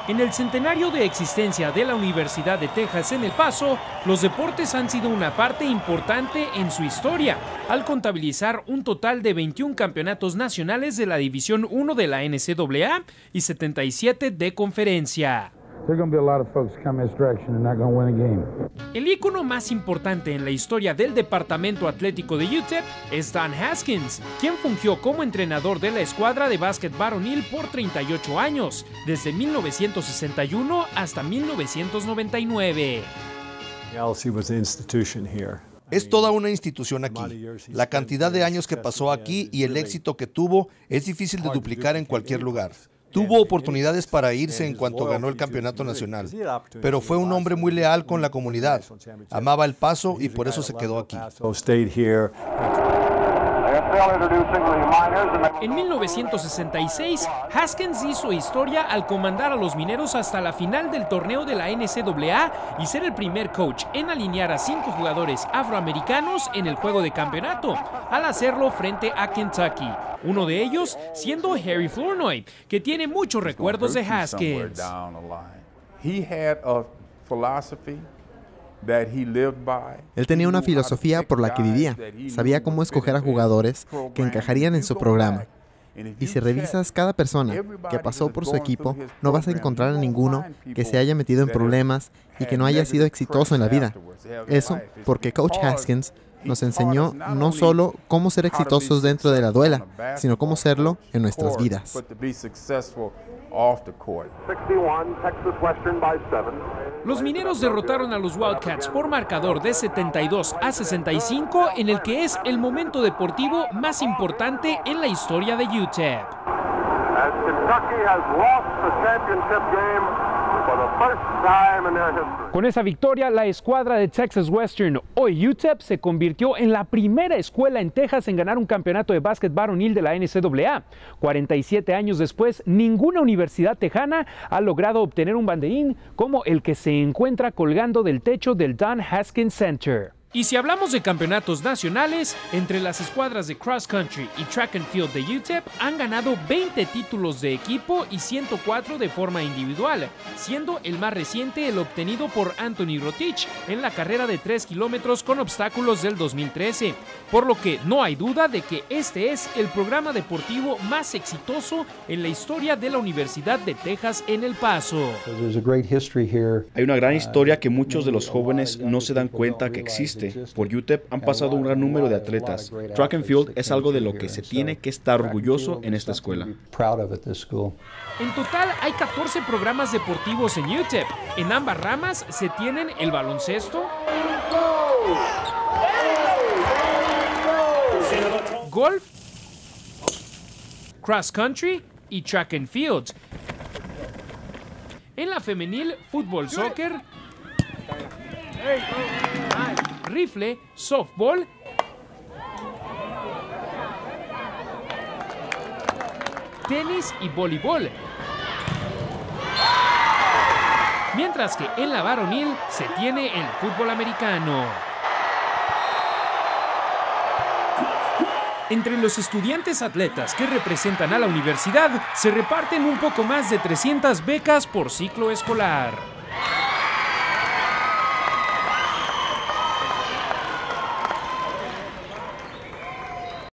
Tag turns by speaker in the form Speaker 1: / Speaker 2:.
Speaker 1: En el centenario de existencia de la Universidad de Texas en El Paso, los deportes han sido una parte importante en su historia, al contabilizar un total de 21 campeonatos nacionales de la División 1 de la NCAA y 77 de conferencia. El ícono más importante en la historia del departamento atlético de UTEP es Dan Haskins, quien fungió como entrenador de la escuadra de básquet varonil por 38 años, desde 1961 hasta 1999.
Speaker 2: Es toda una institución aquí. La cantidad de años que pasó aquí y el éxito que tuvo es difícil de duplicar en cualquier lugar. Tuvo oportunidades para irse en cuanto ganó el campeonato nacional, pero fue un hombre muy leal con la comunidad. Amaba El Paso y por eso se quedó aquí.
Speaker 1: En 1966, Haskins hizo historia al comandar a los Mineros hasta la final del torneo de la NCAA y ser el primer coach en alinear a 5 jugadores afroamericanos en el juego de campeonato, al hacerlo frente a Kentucky. Uno de ellos siendo Harry Flournoy, que tiene muchos recuerdos de Haskins.
Speaker 3: Él tenía una filosofía por la que vivía. Sabía cómo escoger a jugadores que encajarían en su programa. Y si revisas cada persona que pasó por su equipo, no vas a encontrar a ninguno que se haya metido en problemas y que no haya sido exitoso en la vida. Eso porque Coach Haskins nos enseñó no solo cómo ser exitosos dentro de la duela, sino cómo serlo en nuestras vidas.
Speaker 1: Los Mineros derrotaron a los Wildcats por marcador de 72-65 en el que es el momento deportivo más importante en la historia de UTEP. Con esa victoria, la escuadra de Texas Western, hoy UTEP, se convirtió en la primera escuela en Texas en ganar un campeonato de básquet varonil de la NCAA. 47 años después, ninguna universidad tejana ha logrado obtener un banderín como el que se encuentra colgando del techo del Dan Haskins Center. Y si hablamos de campeonatos nacionales, entre las escuadras de cross country y track and field de UTEP han ganado 20 títulos de equipo y 104 de forma individual, siendo el más reciente el obtenido por Anthony Rotich en la carrera de 3 kilómetros con obstáculos del 2013, por lo que no hay duda de que este es el programa deportivo más exitoso en la historia de la Universidad de Texas en El Paso.
Speaker 4: Hay una gran historia que muchos de los jóvenes no se dan cuenta que existe. Por UTEP han pasado un gran número de atletas. Track and field es algo de lo que se tiene que estar orgulloso en esta escuela.
Speaker 1: En total hay 14 programas deportivos en UTEP. En ambas ramas se tienen el baloncesto, golf, cross country y track and field. En la femenil, fútbol, soccer, rifle, softball, tenis y voleibol. Mientras que en la varonil se tiene el fútbol americano. Entre los estudiantes atletas que representan a la universidad, se reparten un poco más de 300 becas por ciclo escolar.